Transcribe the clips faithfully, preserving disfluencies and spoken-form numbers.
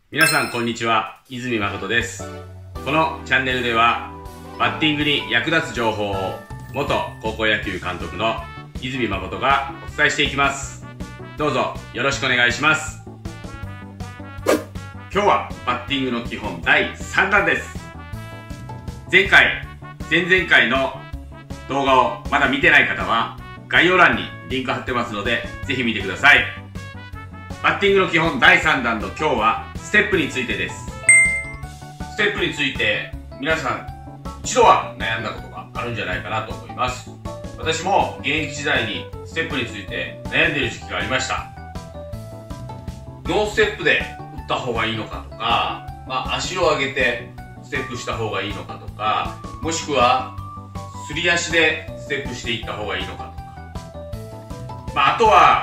皆さんこんにちは、泉誠です。このチャンネルではバッティングに役立つ情報を元高校野球監督の泉誠がお伝えしていきます。どうぞよろしくお願いします。今日はバッティングの基本だいさんだんです。前回、前々回の動画をまだ見てない方は概要欄にリンク貼ってますのでぜひ見てください。バッティングの基本だいさんだんの今日はステップについてです。ステップについて皆さん一度は悩んだことがあるんじゃないかなと思います。私も現役時代にステップについて悩んでいる時期がありました。ノーステップで打った方がいいのかとか、まあ、足を上げてステップした方がいいのかとか、もしくはすり足でステップしていった方がいいのかとか、まあ、あとは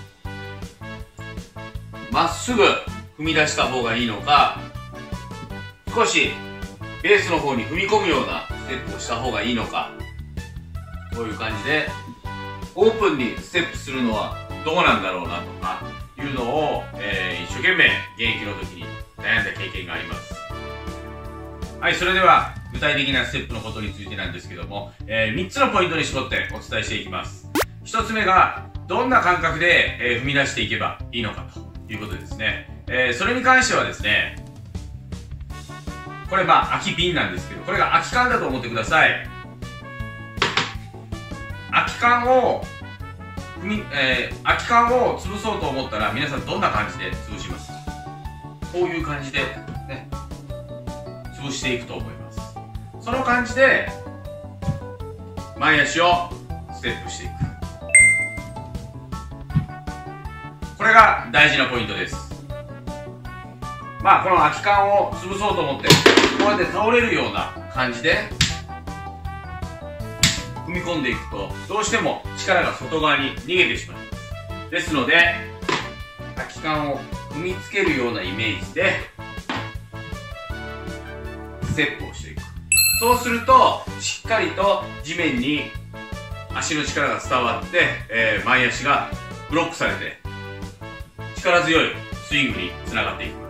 まっすぐ踏み出した方がいいのか、少しベースの方に踏み込むようなステップをした方がいいのか、こういう感じでオープンにステップするのはどうなんだろうなとかいうのを、えー、一生懸命現役の時に悩んだ経験があります。はい、それでは具体的なステップのことについてなんですけども、えー、みっつのポイントに絞ってお伝えしていきます。ひとつめがどんな感覚で、えー、踏み出していけばいいのかということですね。えー、それに関してはですね、これまあ空き瓶なんですけど、これが空き缶だと思ってください。空き缶を踏み、えー、空き缶を潰そうと思ったら皆さんどんな感じで潰しますか？こういう感じでね、潰していくと思います。その感じで前足をステップしていく。これが大事なポイントです。まあこの空き缶を潰そうと思ってこうやって倒れるような感じで踏み込んでいくとどうしても力が外側に逃げてしまいます。ですので空き缶を踏みつけるようなイメージでステップをしていく。そうするとしっかりと地面に足の力が伝わって、えー、前足がブロックされて力強いスイングにつながっていきます。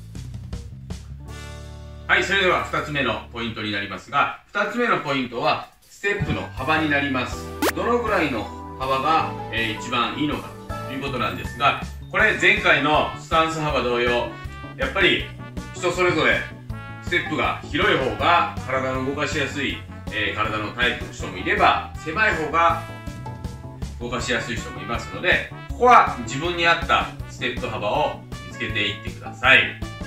はい、それではふたつめのポイントになりますが、ふたつめのポイントはステップの幅になります。どのぐらいの幅が、えー、一番いいのかということなんですが、これ前回のスタンス幅同様、やっぱり人それぞれステップが広い方が体の動かしやすい、えー、体のタイプの人もいれば、狭い方が動かしやすい人もいますので、ここは自分に合ったステップ幅を見つけていってください。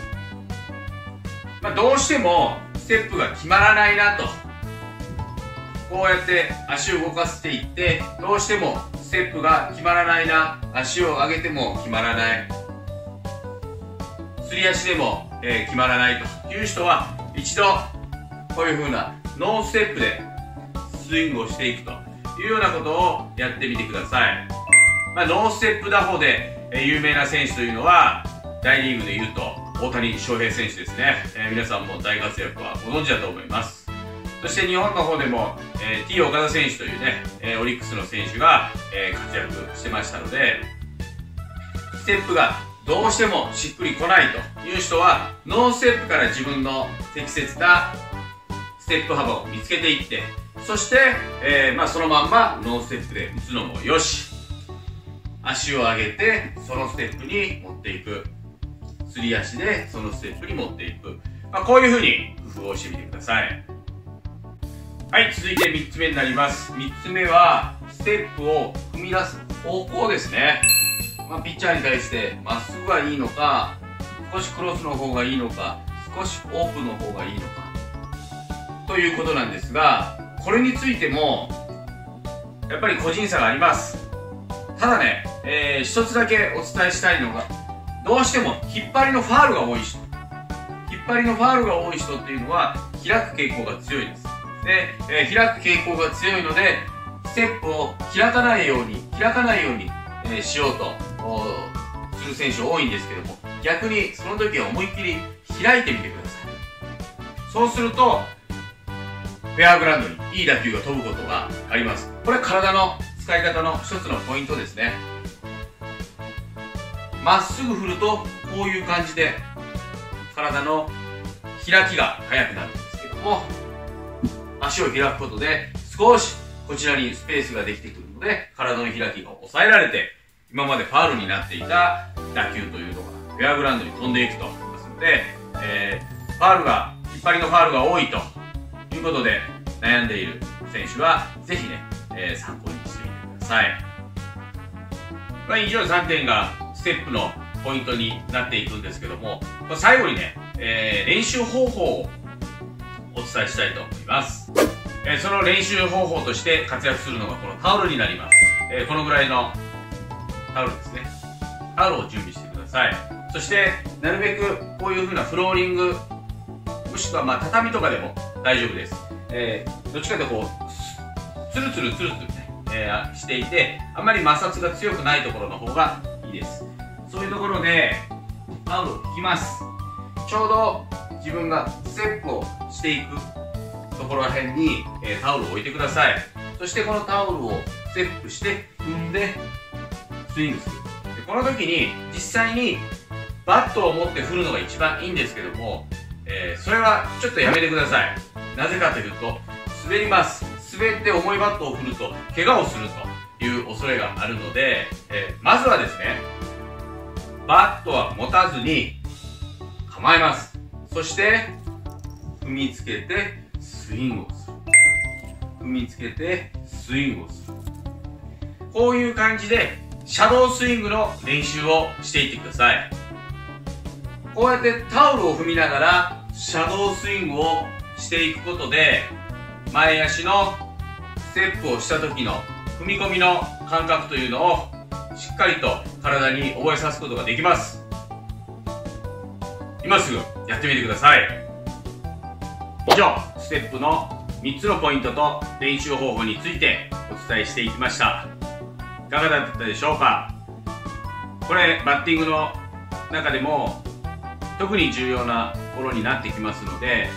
まあ、どうしてもステップが決まらないなと、こうやって足を動かしていってどうしてもステップが決まらないな、足を上げても決まらない、すり足でも、えー、決まらないという人は一度こういう風なノーステップでスイングをしていくというようなことをやってみてください。まあ、ノーステップ打法で有名な選手というのは大リーグでいうと大谷翔平選手ですね。えー、皆さんも大活躍はご存知だと思います。そして日本の方でも、えー、T 岡田選手というね、えー、オリックスの選手が、えー、活躍してましたので、ステップがどうしてもしっくりこないという人はノーステップから自分の適切なステップ幅を見つけていって、そして、えーまあ、そのまんまノーステップで打つのもよし、足を上げてそのステップに持っていく、すり足でそのステップに持っていく、まあ、こういうふうに工夫をしてみてください。はい、続いてみっつめになります。みっつめはステップを踏み出す方向ですね。まあ、ピッチャーに対してまっすぐがいいのか、少しクロスの方がいいのか、少しオープンの方がいいのかということなんですが、これについてもやっぱり個人差があります。ただね、えー、一つだけお伝えしたいのが、どうしても引っ張りのファールが多い人、引っ張りのファールが多い人っていうのは開く傾向が強いです。で、えー、開く傾向が強いのでステップを開かないように開かないように、えー、しようとする選手多いんですけども、逆にその時は思いっきり開いてみてください。そうするとフェアグラウンドにいい打球が飛ぶことがあります。これ体の使い方の一つのポイントですね。まっすぐ振るとこういう感じで体の開きが速くなるんですけども、足を開くことで少しこちらにスペースができてくるので、体の開きが抑えられて、今までファウルになっていた打球というのがフェアグラウンドに飛んでいくと思いますので、えー、ファウルが、引っ張りのファウルが多いということで悩んでいる選手は、ぜひね、えー、参考にしてみてください。まあ、以上さんてんがステップのポイントになっていくんですけども、最後にね、えー、練習方法をお伝えしたいと思います。えー、その練習方法として活躍するのがこのタオルになります。えー、このぐらいのタオルですね。タオルを準備してください。そしてなるべくこういう風なフローリング、もしくはまあ畳とかでも大丈夫です。えー、どっちかというとこうツルツルツルツルね、えー、していて、あんまり摩擦が強くないところの方がいいです。そういうところでタオルを引きます。ちょうど自分がステップをしていくところら辺に、えー、タオルを置いてください。そしてこのタオルをステップして踏んでスイングする。でこの時に実際にバットを持って振るのが一番いいんですけども、えー、それはちょっとやめてください。なぜかというと滑ります。滑って重いバットを振ると怪我をするという恐れがあるので、えー、まずはですね、バットは持たずに構えます。そして踏みつけてスイングをする。踏みつけてスイングをする。こういう感じでシャドースイングの練習をしていってください。こうやってタオルを踏みながらシャドースイングをしていくことで、前足のステップをした時の踏み込みの感覚というのをしっかりと体に覚えさすことができます。今すぐやってみてください。以上、ステップのみっつのポイントと練習方法についてお伝えしていきました。いかがだったでしょうか。これバッティングの中でも特に重要なところになってきますので、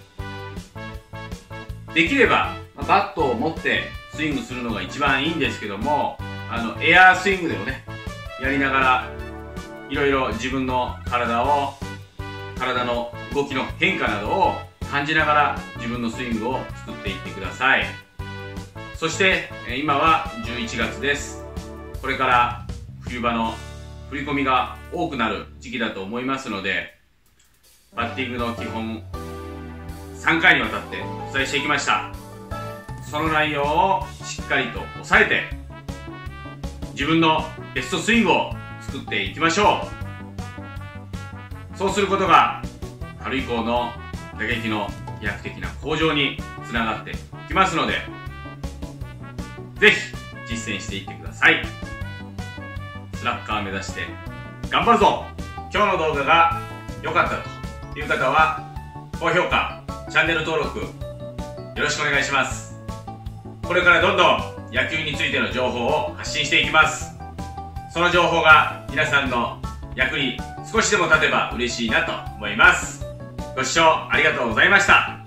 できればバットを持ってスイングするのが一番いいんですけども、あのエアースイングでもね、やりながらいろいろ自分の体を体の動きの変化などを感じながら自分のスイングを作っていってください。そして今はじゅういちがつです。これから冬場の振り込みが多くなる時期だと思いますので、バッティングの基本さんかいにわたってお伝えしていきました。その内容をしっかりと押さえて自分のベストスイングを作っていきましょう。そうすることが春以降の打撃の飛躍的な向上につながっていきますので、ぜひ実践していってください。スラッガー目指して頑張るぞ。今日の動画が良かったという方は高評価、チャンネル登録よろしくお願いします。これからどんどん野球についての情報を発信していきます。その情報が皆さんの役に少しでも立てば嬉しいなと思います。ご視聴ありがとうございました。